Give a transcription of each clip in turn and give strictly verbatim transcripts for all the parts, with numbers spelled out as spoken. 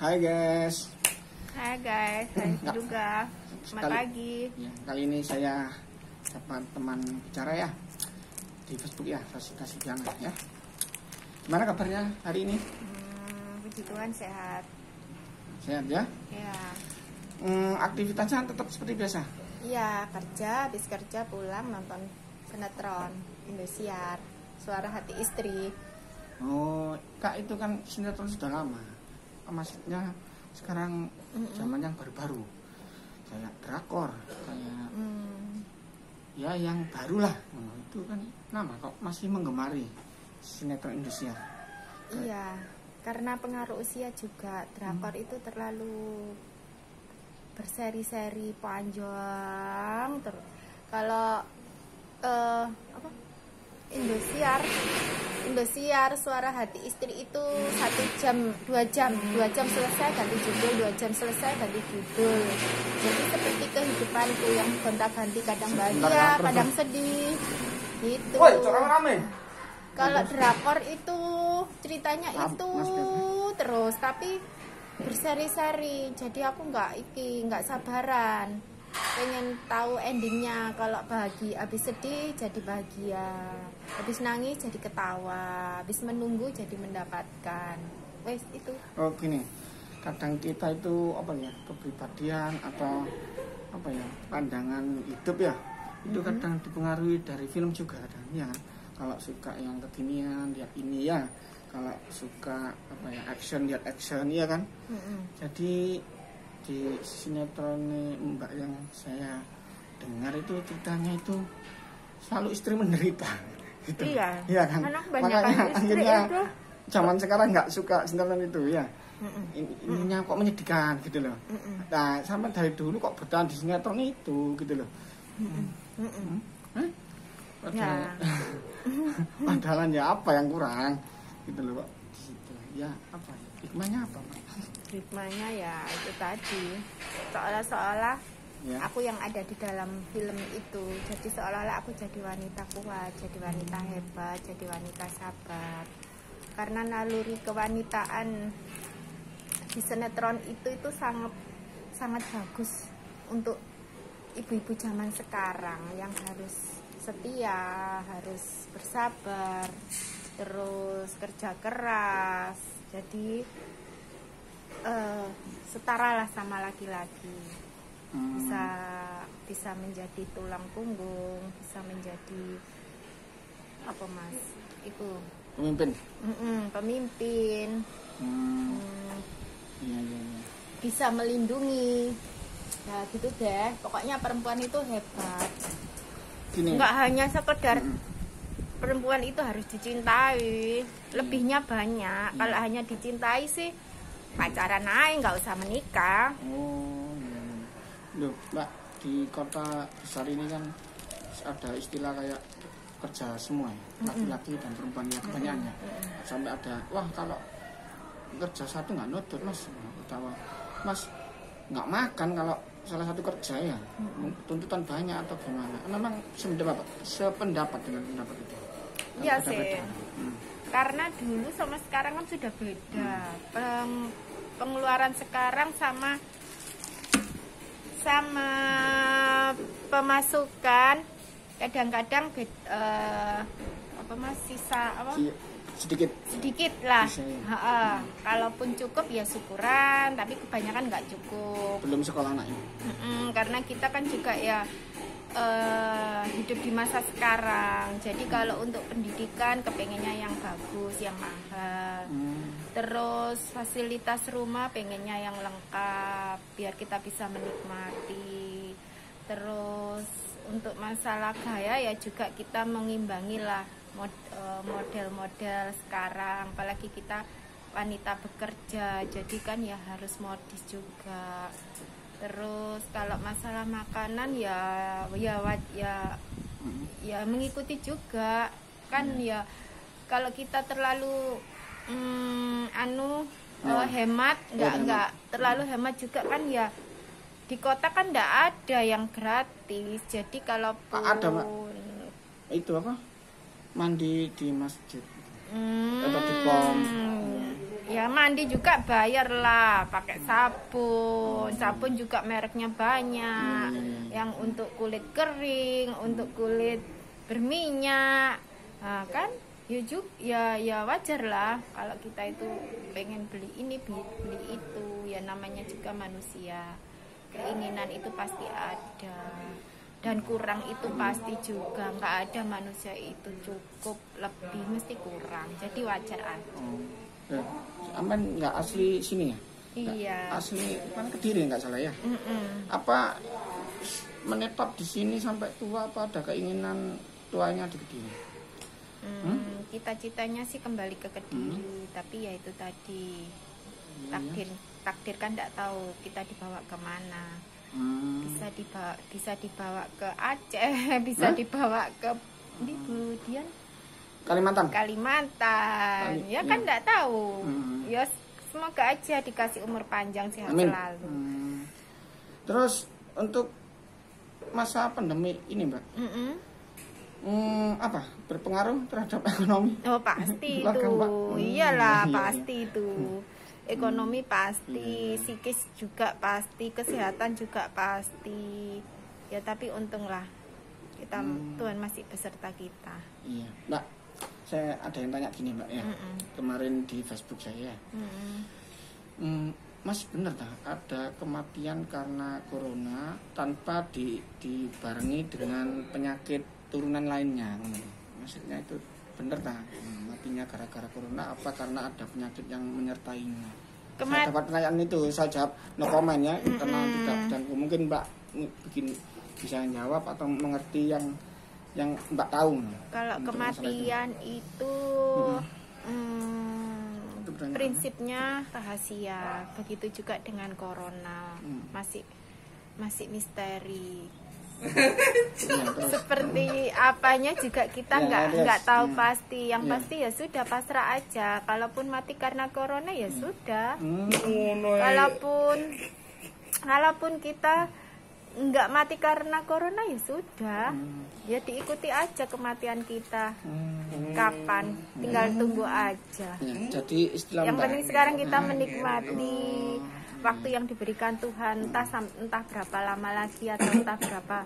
Hai guys. Hai guys, saya juga. Selamat pagi. Ya, kali ini saya dapat teman bicara ya di Facebook ya, Fasilitas Diana ya. Gimana kabarnya hari ini? Hmm, puji Tuhan sehat. Sehat ya? Ya. Hmm, aktivitasnya tetap seperti biasa? Iya, kerja, habis kerja pulang nonton sinetron Indosiar, Suara Hati Istri. Oh, Kak, itu kan sinetron sudah lama. Maksudnya sekarang mm-mm. zaman yang baru-baru, kayak drakor, kayak mm. ya yang baru lah. Nah, itu kan lama kok masih menggemari sinetron Indonesia. Iya, karena pengaruh usia juga. Drakor hmm. itu terlalu berseri-seri panjang terus. Kalau uh, apa? Indosiar, Indosiar Suara Hati Istri itu satu jam, dua jam, dua jam selesai ganti judul, dua jam selesai ganti judul. Jadi seperti kehidupanku yang gonta-ganti, kadang bahagia, kadang sedih, gitu. Woi, orang rame. Kalau drakor itu ceritanya itu terus, tapi berseri-seri. Jadi aku nggak iki, nggak sabaran. Pengen tahu endingnya. Kalau bahagia, habis sedih jadi bahagia, habis nangis jadi ketawa, habis menunggu jadi mendapatkan. Wes itu. Oh gini, kadang kita itu apa ya, kepribadian atau apa ya, pandangan hidup ya, itu mm-hmm. kadang dipengaruhi dari film juga kadang ya. Kalau suka yang kekinian lihat ini ya, kalau suka apa ya, action lihat action ya kan. Mm-hmm. Jadi di sinetron Mbak yang saya dengar itu ceritanya itu selalu istri menderita gitu. Iya, iya kan, makanya akhirnya itu. Zaman sekarang nggak suka sinetron itu ya. Mm-mm. Ininya kok menyedihkan gitu loh. Mm-mm. Nah sampai dari dulu kok bertahan di sinetron itu gitu loh. Mm-mm. Mm-mm. Hmm? Padahal, ya. Padahal ya apa yang kurang gitu loh kok di situ ya, apa hikmahnya apa Pak? Hikmahnya ya itu tadi, seolah-olah ya. Aku yang ada di dalam film itu, jadi seolah-olah aku jadi wanita kuat, jadi wanita hebat, jadi wanita sabar. Karena naluri kewanitaan di sinetron itu itu sangat sangat bagus untuk ibu-ibu zaman sekarang yang harus setia, harus bersabar, terus kerja keras. Jadi uh, setara lah sama laki-laki. Hmm. Bisa bisa menjadi tulang punggung, bisa menjadi apa mas? Itu pemimpin. Mm-mm, pemimpin. Hmm. Hmm. Ya, ya, ya. Bisa melindungi. Nah gitu deh. Pokoknya perempuan itu hebat. Gini. Nggak hanya sekedar mm-mm. perempuan itu harus dicintai, lebihnya banyak. Mm. Kalau hanya dicintai sih pacaran aja, nggak usah menikah. Oh, iya. Loh, Mbak, di kota besar ini kan ada istilah kayak kerja semua ya, laki-laki dan perempuan yang kebanyakannya. Mm-hmm. Sampai ada, wah kalau kerja satu nggak nutut mas, utawa mas nggak makan kalau salah satu kerja ya, mm-hmm. tuntutan banyak atau gimana? Memang sependapat, sependapat dengan pendapat itu. Iya sih. Hmm. Karena dulu sama sekarang kan sudah beda. Peng, pengeluaran sekarang sama sama pemasukan kadang-kadang uh, apa mas sisa apa sedikit sedikit lah. Ha -ha. Kalaupun cukup ya syukuran, tapi kebanyakan nggak cukup. Belum sekolah anaknya. Mm-mm, karena kita kan juga ya Uh, hidup di masa sekarang. Jadi kalau untuk pendidikan kepengennya yang bagus, yang mahal. Hmm. Terus fasilitas rumah pengennya yang lengkap biar kita bisa menikmati. Terus untuk masalah gaya ya juga kita mengimbangi lah mod, uh, model-model sekarang. Apalagi kita wanita bekerja, jadi kan ya harus modis juga. Terus kalau masalah makanan ya ya ya ya mengikuti juga kan ya. Kalau kita terlalu hmm, anu ya. uh, hemat nggak ya, nggak terlalu hemat juga kan ya, di kota kan nggak ada yang gratis. Jadi kalaupun ada Pak, itu apa mandi di masjid hmm, atau di pom Ya mandi juga bayar lah, pakai sabun. Sabun juga mereknya banyak. Hmm. Yang untuk kulit kering, untuk kulit berminyak. Nah, kan ya juga, ya ya wajar lah kalau kita itu pengen beli ini beli, beli itu. Ya namanya juga manusia. Keinginan itu pasti ada. Dan kurang itu pasti juga, nggak ada manusia itu cukup, lebih mesti kurang. Jadi wajar aja. Eh, aman nggak asli sini ya? Iya. Asli kan Kediri nggak salah ya? Mm-mm. Apa menetap di sini sampai tua, apa ada keinginan tuanya di Kediri? Hmm, cita-citanya sih kembali ke Kediri, hmm. tapi ya itu tadi takdir takdir kan nggak tahu kita dibawa kemana. Hmm. Bisa dibawa bisa dibawa ke Aceh, bisa Hah? dibawa ke di Budian. Kalimantan. Kalimantan. Kali, ya kan enggak ya. tahu. Hmm. Ya semoga aja dikasih umur panjang sehat Amin. selalu. Hmm. Terus untuk masa pandemi ini, Mbak. Mm -mm. Hmm, apa? Berpengaruh terhadap ekonomi? Oh, pasti itu. Hmm. Iyalah, iya, pasti iya. itu. Ekonomi pasti, hmm. psikis juga pasti, kesehatan juga pasti. Ya tapi untunglah kita hmm. Tuhan masih beserta kita. Iya, Mbak. Saya ada yang tanya gini Mbak ya, mm-mm. kemarin di Facebook saya, mm, Mas bener tak ada kematian karena corona tanpa di, dibarengi dengan penyakit turunan lainnya? Maksudnya itu bener tak matinya gara-gara corona apa karena ada penyakit yang menyertainya? Kemat- saya dapat pertanyaan itu, saya jawab no comment ya, karena tidak, dan mungkin Mbak bikin bisa jawab atau mengerti yang yang Mbak tahu. Kalau kematian itu, itu hmm, itu prinsipnya rahasia. Begitu juga dengan corona, hmm. masih masih misteri. Ya, seperti apanya juga kita nggak ya, nggak tahu hmm. pasti. Yang ya. pasti ya sudah pasrah aja. Kalaupun mati karena corona ya hmm. sudah. Hmm. Kalaupun kalaupun kita nggak mati karena corona ya sudah, hmm. ya diikuti aja kematian kita. Hmm. Kapan? Tinggal hmm. tunggu aja. Ya, jadi istilah yang penting sekarang kita menikmati hmm. waktu yang diberikan Tuhan, entah entah berapa lama lagi atau entah berapa.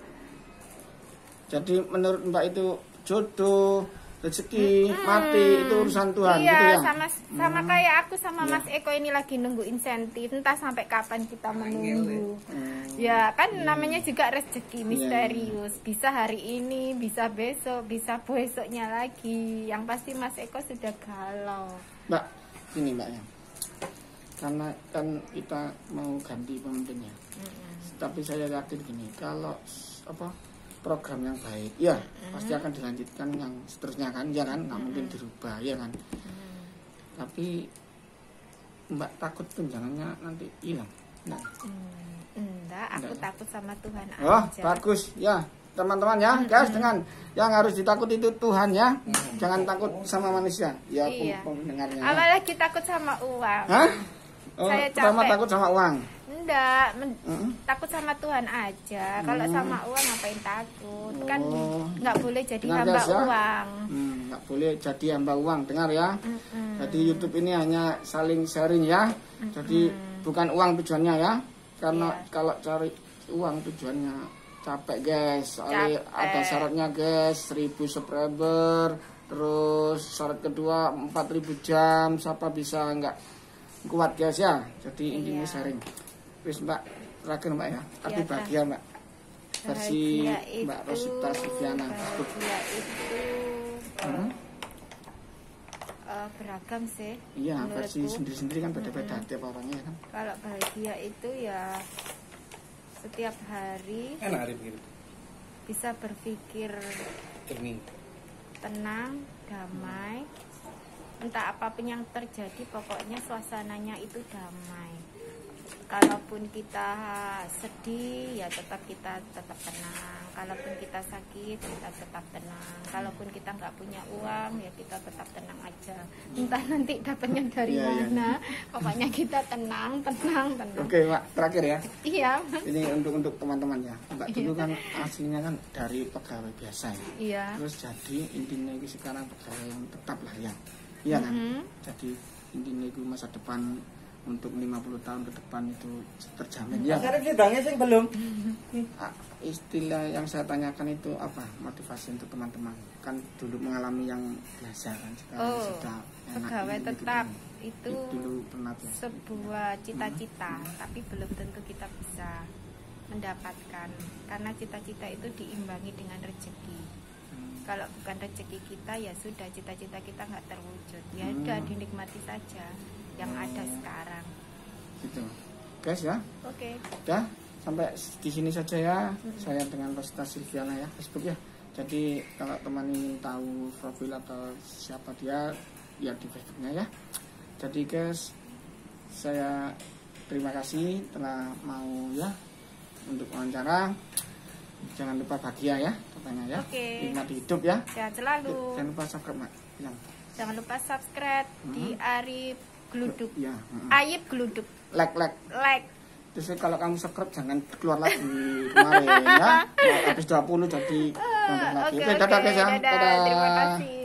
Jadi menurut Mbak itu jodoh, rezeki, hmm. mati itu urusan Tuhan, iya, gitu ya? sama sama hmm. kayak aku sama ya. Mas Eko ini lagi nunggu insentif, entah sampai kapan kita menunggu. Hmm. Ya kan hmm. namanya juga rezeki misterius, yeah. bisa hari ini, bisa besok, bisa besoknya lagi. Yang pasti Mas Eko sudah galau. Mbak, ini Mbak ya, karena kan kita mau ganti pemimpinnya, hmm. tapi saya yakin gini, kalau apa program yang baik, ya hmm. pasti akan dilanjutkan yang seterusnya kan, ya kan, nggak hmm. mungkin dirubah, ya kan. Hmm. Tapi Mbak takut tunjangannya nanti hilang, enggak? Hmm. Enggak, aku enggak. takut sama Tuhan aja. Oh, bagus ya, teman-teman ya, hmm. guys, dengan yang harus ditakut itu Tuhan ya, hmm. jangan takut sama manusia, ya iya. pendengarnya. Apalagi takut sama uang. Hah? Oh, saya pertama capek. takut sama uang. Enggak, men- uh-huh. takut sama Tuhan aja. Uh-huh. Kalau sama uang ngapain takut? Oh. Kan nggak boleh jadi dengar hamba guys, ya? uang. Hmm, nggak boleh jadi hamba uang, dengar ya. Uh-huh. Jadi YouTube ini hanya saling sharing ya. Uh-huh. Jadi bukan uang tujuannya ya. Karena yeah. kalau cari uang tujuannya capek guys. Soalnya capek. Ada syaratnya guys, seribu subscriber. Terus syarat kedua empat ribu jam. Siapa bisa nggak kuat guys ya. Jadi intinya yeah. sharing. Terus Mbak, terakhir Mbak ya, arti ya, bahagia Mbak, versi itu, Mbak Rosita Sufiana. Bahagia itu hmm? uh, beragam sih. Iya, versi sendiri-sendiri kan beda-beda hmm. tiap orangnya kan. Kalau bahagia itu ya setiap hari bisa berpikir jernih, tenang, damai. Entah apapun yang terjadi, pokoknya suasananya itu damai. Kalaupun kita sedih ya tetap kita tetap tenang. Kalaupun kita sakit kita tetap tenang. Kalaupun kita nggak punya uang ya kita tetap tenang aja. Entah nanti dapatnya dari yeah, mana. Yeah. Pokoknya kita tenang, tenang, tenang. Oke Mbak, terakhir ya. Iya. Ini untuk untuk teman-teman ya. Mbak dulu kan aslinya kan dari pegawai biasa ya. Iya. Terus jadi intinya ini sekarang pegawai yang tetap lah ya. Iya kan. Mm-hmm. Jadi intinya itu masa depan untuk lima puluh tahun ke depan itu terjamin ya. Sekarang sidangnya sih belum. Istilah yang saya tanyakan itu apa motivasi untuk teman-teman, kan dulu mengalami yang biasa kan, sekarang Oh, sudah enak pegawai gitu, tetap gitu. itu dulu pernah ya. sebuah cita-cita, tapi belum tentu kita bisa mendapatkan karena cita-cita itu diimbangi dengan rezeki. Hmm. Kalau bukan rezeki kita ya sudah, cita-cita kita nggak terwujud. Ya Hmm. udah, dinikmati saja yang ada sekarang. Gitu guys ya. Oke. Ya sampai di sini saja ya. Saya dengan Rosita Silviana ya, Facebook ya. Jadi kalau teman ini tahu profil atau siapa dia, ya di Facebooknya ya. Jadi guys, saya terima kasih telah mau ya untuk wawancara. Jangan lupa bahagia ya katanya ya. Oke. Nikmati hidup ya. Sehat selalu. Jangan lupa subscribe Mak. Bilang. Jangan lupa subscribe di Arif Gluduk. Ya. mm-mm. Ayib Gluduk. Like like. Like. Terus kalau kamu subscribe jangan keluar lagi kemarin ya. Habis dua puluh jadi nambah lagi. Oke, Oke, dadah oke, guys ya. dadah. Dadah. Terima kasih.